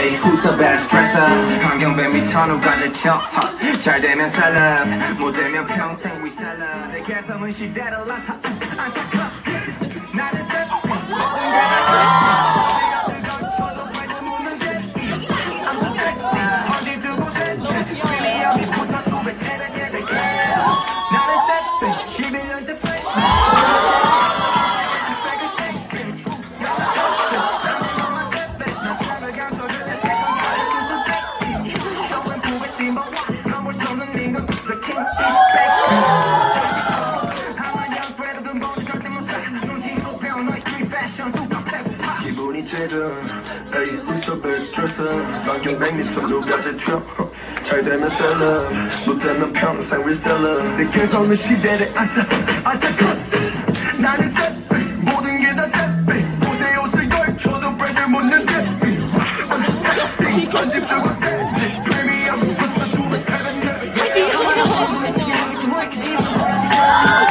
Hey, who's the best dresser? 환경뱀이 터놓가지 켜 잘 되면 셀럽 못 되면 평생 we 셀럽 내 개성은 시대를 안타커스 나는 스텝 모든 게다 스텝 거쳐도 발도 묻는 게 I'm the sexy 언제 두고 셋 프리미엄이 붙어 두배 세배 개들게 나는 스텝 11년째 freshman 기분이 제전 Hey, who's the best dresser? 만경 100m도 가지 잘 되면 셀럽 못 되면 평생 reseller 내 개성은 시대를 안타커스 나는 셋 모든 게 다 셋 옷에 옷을 걸쳐도 브랜드 묻는 데 I'm the sexy 언제 주고 셋 프리미엄 붙어 두배 세븐